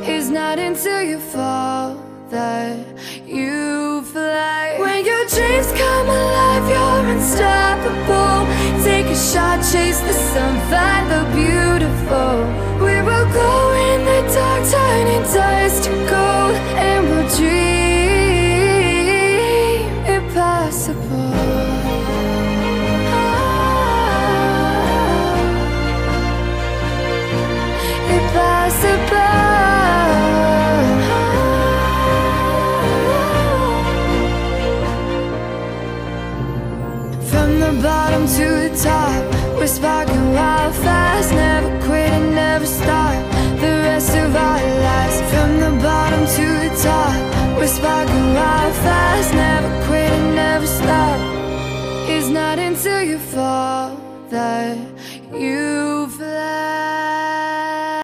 It's not until you fall that you fly. When your dreams come alive, you're unstoppable. Take a shot, chase the sun, find the beautiful. We will glow in the dark, turning dust to gold, and we'll dream impossible. From the bottom to the top, we're sparking wild fast. Never quit and never stop the rest of our lives. From the bottom to the top, we're sparking wild fast. Never quit and never stop. It's not until you fall that you